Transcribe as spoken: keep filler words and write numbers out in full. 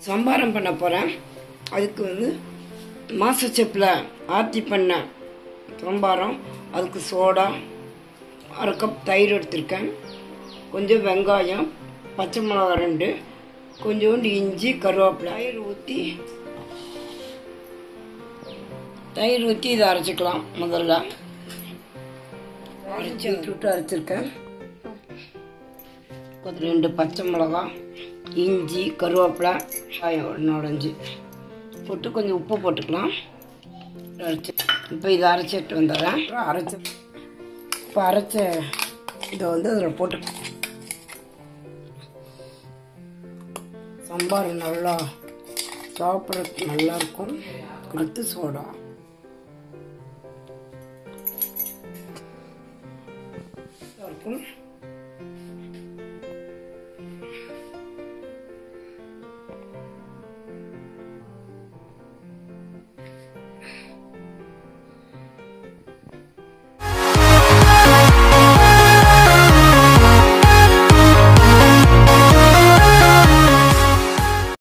சம்பாரம் பண்ண போகிறேன். அதுக்கு வந்து மாசச்செப்பில் ஆற்றி பண்ண சம்பாரம். அதுக்கு சோடா, அரை கப் தயிர் எடுத்திருக்கேன், கொஞ்சம் வெங்காயம், பச்சை மிளகா ரெண்டு, கொஞ்சோண்டு இஞ்சி, கருவேப்பிலை. தயிர் ஊற்றி தயிர் ஊற்றி இதை அரைச்சிக்கலாம். முதல்ல அரைச்சி விட்டு அரைச்சிருக்கேன். ரெண்டு பச்சை மிளகா, இஞ்சி, கருவேப்பிலை, வெங்காயம் ஒரு நாலஞ்சு போட்டு கொஞ்சம் உப்பு போட்டுக்கலாம். அரைச்சி இப்போ இதை அரைச்சிட்டு வந்துடுறேன். அரைச்சி இப்போ அரைச்ச இதை வந்து அதில் போட்டு சாம்பார் நல்லா சாப்பிட்றதுக்கு நல்லாயிருக்கும். அடுத்து சோடா, இருக்கும்.